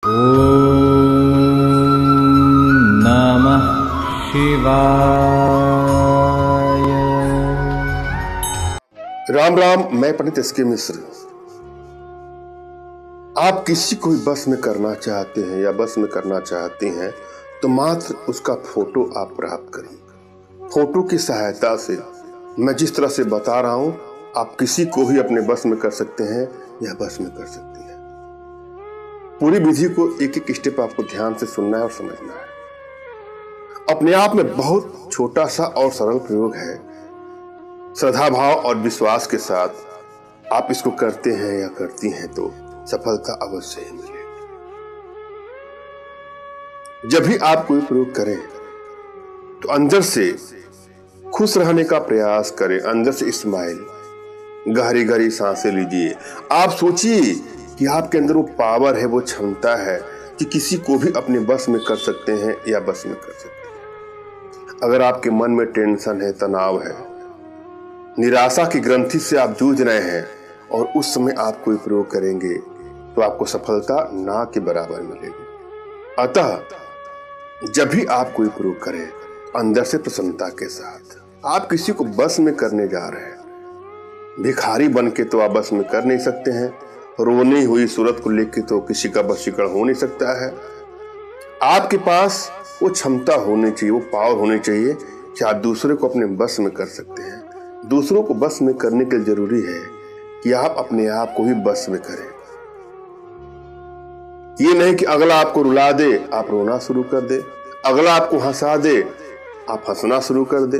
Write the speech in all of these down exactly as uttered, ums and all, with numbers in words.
ओम नमः शिवाय। राम राम। मैं पंडित एस के मिश्र। आप किसी को भी बस में करना चाहते हैं या बस में करना चाहती हैं तो मात्र उसका फोटो आप प्राप्त करें। फोटो की सहायता से मैं जिस तरह से बता रहा हूं आप किसी को भी अपने बस में कर सकते हैं या बस में कर सकती हैं। पूरी विधि को एक एक स्टेप आपको ध्यान से सुनना है और समझना है। अपने आप में बहुत छोटा सा और सरल प्रयोग है। श्रद्धा भाव और विश्वास के साथ आप इसको करते हैं या करती हैं तो सफलता अवश्य ही मिलेगी। जब भी आप कोई प्रयोग करें तो अंदर से खुश रहने का प्रयास करें, अंदर से स्माइल, गहरी गहरी सांसें लीजिए। आप सोचिए कि आपके अंदर वो पावर है, वो क्षमता है कि किसी को भी अपने बस में कर सकते हैं या बस में कर सकते हैं। अगर आपके मन में टेंशन है, तनाव है, निराशा की ग्रंथि से आप जूझ रहे हैं और उस समय आप कोई प्रयोग करेंगे तो आपको सफलता ना के बराबर मिलेगी। अतः जब भी आप कोई प्रयोग करें अंदर से प्रसन्नता के साथ। आप किसी को बस में करने जा रहे हैं, भिखारी बन के तो आप बस में कर नहीं सकते हैं। रोनी हुई सूरत को लेकर तो किसी का वशीकरण हो नहीं सकता है। आपके पास वो क्षमता होनी चाहिए, वो पावर होनी चाहिए कि आप दूसरे को अपने बस में कर सकते हैं। दूसरों को बस में करने के लिए जरूरी है कि आप अपने आप को भी बस में करें। ये नहीं कि अगला आपको रुला दे आप रोना शुरू कर दे, अगला आपको हंसा दे आप हंसना शुरू कर दे।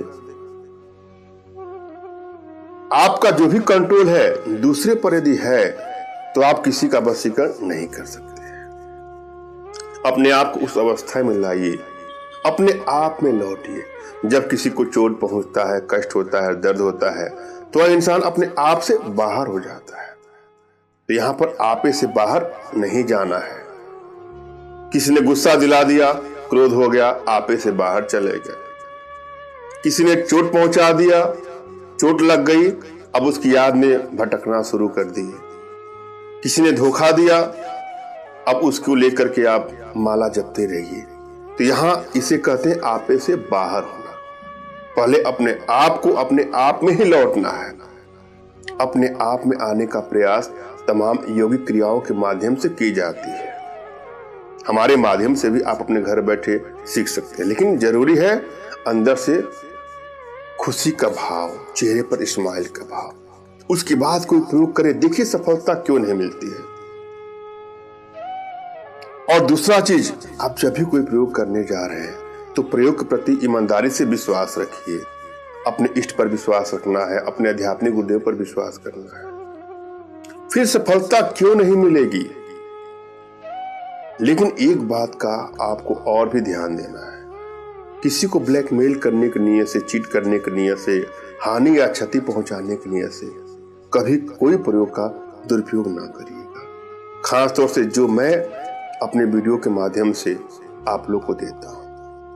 आपका जो भी कंट्रोल है दूसरे पर यदि है तो आप किसी का वशीकरण नहीं कर सकते। अपने आप को उस अवस्था में लाइए, अपने आप में लौटिए। जब किसी को चोट पहुंचता है, कष्ट होता है, दर्द होता है तो वह इंसान अपने आप से बाहर हो जाता है। तो यहां पर आपे से बाहर नहीं जाना है। किसी ने गुस्सा दिला दिया, क्रोध हो गया, आपे से बाहर चले गए। किसी ने चोट पहुंचा दिया, चोट लग गई, अब उसकी याद में भटकना शुरू कर दिए। किसी ने धोखा दिया, अब उसको लेकर के आप माला जपते रहिए। तो यहां इसे कहते हैं आपे से बाहर होना। पहले अपने आप को अपने आप में ही लौटना है। अपने आप में आने का प्रयास तमाम योगिक क्रियाओं के माध्यम से की जाती है। हमारे माध्यम से भी आप अपने घर बैठे सीख सकते हैं, लेकिन जरूरी है अंदर से खुशी का भाव, चेहरे पर स्माइल का भाव। उसके बाद कोई प्रयोग करे, देखिए सफलता क्यों नहीं मिलती है। और दूसरा चीज, आप जब भी कोई प्रयोग करने जा रहे हैं तो प्रयोग के प्रति ईमानदारी से विश्वास रखिए। अपने इष्ट पर विश्वास रखना है, अपने आध्यात्मिक गुरुदेव पर विश्वास करना है। फिर सफलता क्यों नहीं मिलेगी। लेकिन एक बात का आपको और भी ध्यान देना है, किसी को ब्लैकमेल करने की नीयत से, चीट करने की नीयत से, हानि या क्षति पहुंचाने की नीयत से कभी कोई प्रयोग का दुरुपयोग ना करिएगा। खासतौर से जो मैं अपने वीडियो के माध्यम से आप लोग को देता हूं।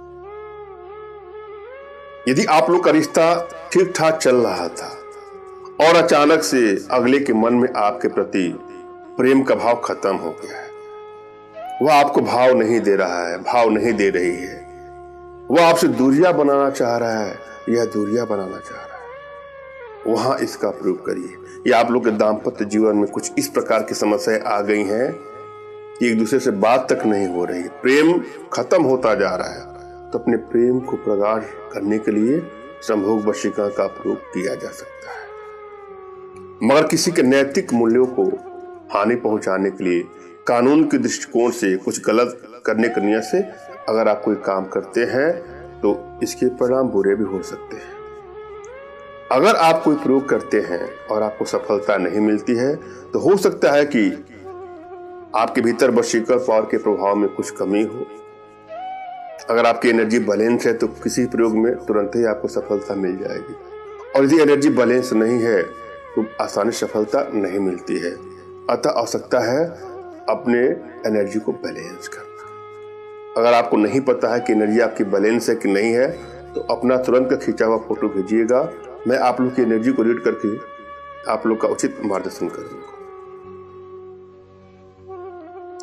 यदि आप लोग का रिश्ता ठीक ठाक चल रहा था और अचानक से अगले के मन में आपके प्रति प्रेम का भाव खत्म हो गया है, वह आपको भाव नहीं दे रहा है, भाव नहीं दे रही है, वह आपसे दूरियां बनाना चाह रहा है या दूरियां बनाना चाह रहा है, वहां इसका प्रयोग करिए। या आप लोग के दाम्पत्य जीवन में कुछ इस प्रकार की समस्याएं आ गई हैं कि एक दूसरे से बात तक नहीं हो रही, प्रेम खत्म होता जा रहा है, तो अपने प्रेम को प्रगाढ़ करने के लिए संभोग वशीकरण का प्रयोग किया जा सकता है। मगर किसी के नैतिक मूल्यों को हानि पहुंचाने के लिए कानून के दृष्टिकोण से कुछ गलत करने की नीयत से अगर आप कोई काम करते हैं तो इसके परिणाम बुरे भी हो सकते हैं। अगर आप कोई प्रयोग करते हैं और आपको सफलता नहीं मिलती है तो हो सकता है कि आपके भीतर वशीकरण पावर के प्रभाव में कुछ कमी हो। अगर आपकी एनर्जी बैलेंस है तो किसी प्रयोग में तुरंत ही आपको सफलता मिल जाएगी, और यदि एनर्जी बैलेंस नहीं है तो आसानी से सफलता नहीं मिलती है। अतः आवश्यकता है अपने एनर्जी को बैलेंस करना। अगर आपको नहीं पता है कि एनर्जी आपकी बैलेंस है कि नहीं है तो अपना तुरंत का खींचा हुआ फोटो भेजिएगा। मैं आप लोग की एनर्जी को रीड करके आप लोग का उचित मार्गदर्शन करूंगा।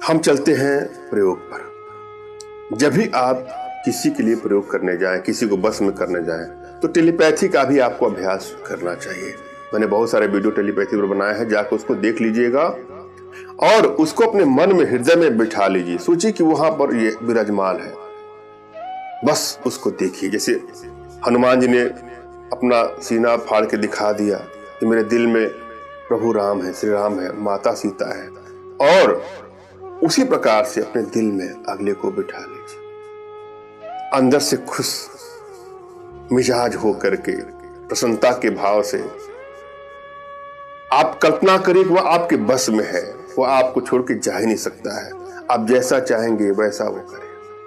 हम चलते हैं प्रयोग पर। जब भी आप किसी के लिए प्रयोग करने जाएं, किसी को बस में करने जाएं, तो टेलीपैथी का भी आपको अभ्यास करना चाहिए। मैंने बहुत सारे वीडियो टेलीपैथी पर बनाए हैं, जाकर उसको देख लीजिएगा और उसको अपने मन में, हृदय में बिठा लीजिए। सोचिए कि वहां पर ये विराजमान है, बस उसको देखिए। जैसे हनुमान जी ने अपना सीना फाड़ के दिखा दिया कि मेरे दिल में प्रभु राम है, श्री राम है, माता सीता है, और उसी प्रकार से अपने दिल में अगले को बिठा लीजिए। अंदर से खुश मिजाज हो करके, प्रसन्नता के भाव से आप कल्पना करिए कि वह आपके बस में है, वह आपको छोड़ के जा ही नहीं सकता है। आप जैसा चाहेंगे वैसा वो करे।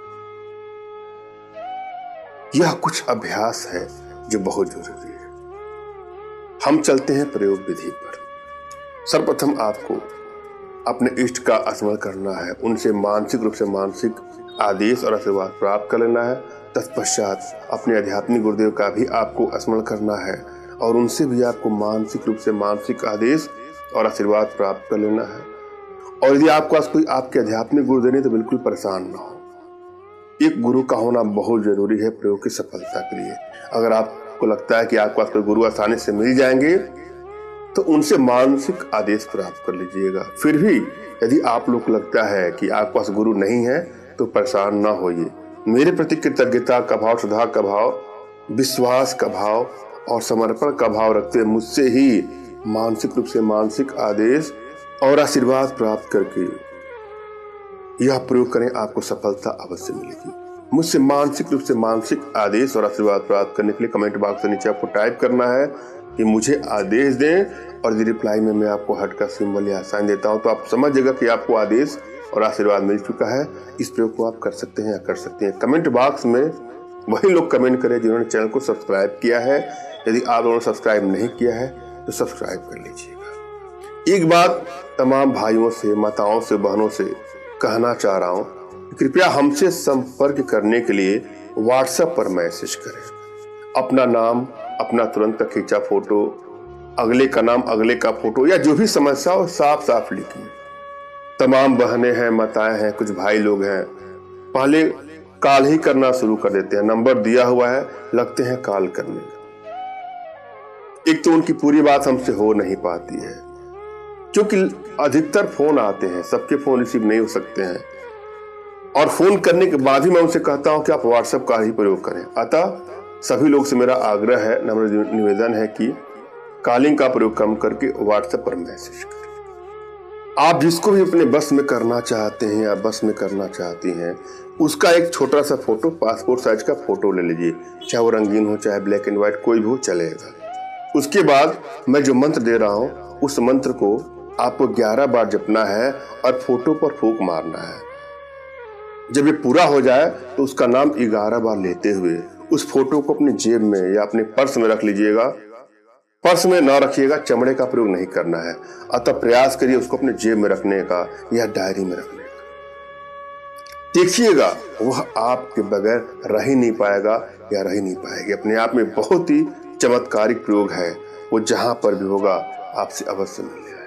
यह कुछ अभ्यास है जो बहुत जरूरी है। हम चलते हैं प्रयोग विधि पर। सर्वप्रथम आपको अपने इष्ट का स्मरण करना है, उनसे मानसिक रूप से मानसिक आदेश और आशीर्वाद प्राप्त कर लेना है। तत्पश्चात अपने आध्यात्मिक गुरुदेव का भी आपको स्मरण करना है और उनसे भी आपको मानसिक रूप से मानसिक आदेश और आशीर्वाद प्राप्त कर लेना है। और यदि आपके पास कोई आपके आध्यात्मिक गुरुदेव नहीं तो बिल्कुल परेशान ना हो। एक गुरु का होना बहुत जरूरी है प्रयोग की सफलता के लिए। अगर आपको लगता है कि आपके पास कोई गुरु आसानी से मिल जाएंगे तो उनसे मानसिक आदेश प्राप्त कर लीजिएगा। फिर भी यदि आप लोग को लगता है कि आपके पास गुरु नहीं है तो परेशान ना होइए। मेरे प्रति कृतज्ञता का भाव, श्रद्धा का भाव, विश्वास का भाव और समर्पण का भाव रखते हुए मुझसे ही मानसिक रूप से मानसिक आदेश और आशीर्वाद प्राप्त करके यह प्रयोग करें, आपको सफलता अवश्य मिलेगी। मुझसे मानसिक रूप से मानसिक आदेश और आशीर्वाद प्राप्त करने के लिए कमेंट बॉक्स के नीचे आपको टाइप करना है कि मुझे आदेश दें, और यदि रिप्लाई में मैं आपको हार्ट का सिंबल या साइन देता हूं तो आप समझ जाएगा कि आपको आदेश और आशीर्वाद मिल चुका है। इस प्रयोग को आप कर सकते हैं या कर सकते हैं। कमेंट बॉक्स में वही लोग कमेंट करें जिन्होंने चैनल को सब्सक्राइब किया है। यदि आप लोगों ने सब्सक्राइब नहीं किया है तो सब्सक्राइब कर लीजिएगा। एक बात तमाम भाइयों से, माताओं से, बहनों से कहना चाह रहा हूं, कृपया हमसे संपर्क करने के लिए व्हाट्सएप पर मैसेज करें। अपना नाम, अपना तुरंत खींचा फोटो, अगले का नाम, अगले का फोटो, या जो भी समस्या हो साफ साफ लिखिए। तमाम बहनें हैं, माताएं हैं, कुछ भाई लोग हैं, पहले कॉल ही करना शुरू कर देते हैं। नंबर दिया हुआ है, लगते हैं कॉल करने। एक तो उनकी पूरी बात हमसे हो नहीं पाती है, क्योंकि अधिकतर फोन आते हैं, सबके फोन रिसीव नहीं हो सकते हैं। और फोन करने के बाद ही मैं उनसे कहता हूं कि आप व्हाट्सएप का ही प्रयोग करें। अतः सभी लोग से मेरा आग्रह है, नम्र निवेदन है कि कॉलिंग का प्रयोग कम करके व्हाट्सएप पर मैसेज करें। आप जिसको भी अपने बस में करना चाहते हैं या बस में करना चाहती हैं, उसका एक छोटा सा फोटो, पासपोर्ट साइज का फोटो ले लीजिए, चाहे वो रंगीन हो चाहे ब्लैक एंड व्हाइट, कोई भी हो चलेगा। उसके बाद मैं जो मंत्र दे रहा हूं उस मंत्र को आपको ग्यारह बार जपना है और फोटो पर फूंक मारना है। जब ये पूरा हो जाए तो उसका नाम ग्यारह बार लेते हुए उस फोटो को अपनी जेब में या अपने पर्स में रख लीजिएगा। पर्स में ना रखिएगा, चमड़े का प्रयोग नहीं करना है। अतः प्रयास करिए उसको अपने जेब में रखने का या डायरी में रखने का। देखिएगा वह आपके बगैर रह ही नहीं पाएगा या रह ही नहीं पाएगी। अपने आप में बहुत ही चमत्कारिक प्रयोग है, वो जहां पर भी होगा आपसे अवश्य मिल जाए।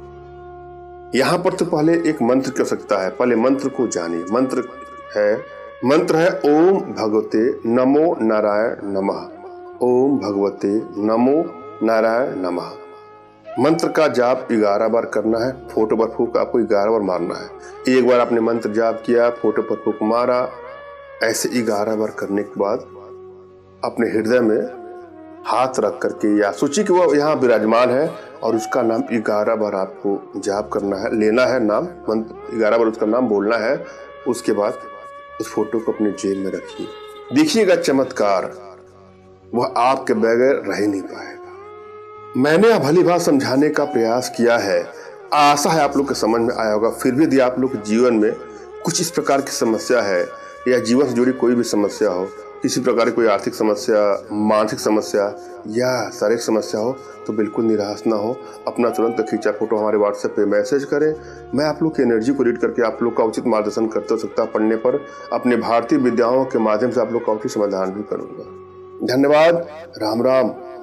यहां पर तो पहले एक मंत्र कर सकता है, पहले मंत्र को जानिए। मंत्र है मंत्र है ओम भगवते नमो नारायण नमः। ओम भगवते नमो नारायण नमः। मंत्र का जाप ग्यारह बार करना है। फोटो पर फूंक आपको ग्यारह बार मारना है। एक बार आपने मंत्र जाप किया, फोटो पर फूंक मारा, ऐसे ग्यारह बार करने के बाद अपने हृदय में हाथ रख करके या सोचिए कि वो यहाँ विराजमान है और उसका नाम ग्यारह बार आपको जाप करना है, लेना है नाम, मंत्र ग्यारह बार उसका नाम बोलना है। उसके बाद उस फोटो को अपने जेब में रखिए। देखिएगा चमत्कार, वह आपके बगैर रह नहीं पाएगा। मैंने अब भली बात समझाने का प्रयास किया है, आशा है आप लोग के समझ में आया होगा। फिर भी यदि आप लोग के जीवन में कुछ इस प्रकार की समस्या है या जीवन से जुड़ी कोई भी समस्या हो, किसी प्रकार की कोई आर्थिक समस्या, मानसिक समस्या या शारीरिक समस्या हो, तो बिल्कुल निराश ना हो। अपना तुरंत खींचा फोटो हमारे व्हाट्सएप पे मैसेज करें। मैं आप लोग की एनर्जी को रीड करके आप लोग का उचित मार्गदर्शन करते हो सकता पढ़ने पर अपने भारतीय विद्याओं के माध्यम से आप लोग का उचित समाधान भी करूंगा। धन्यवाद। राम राम।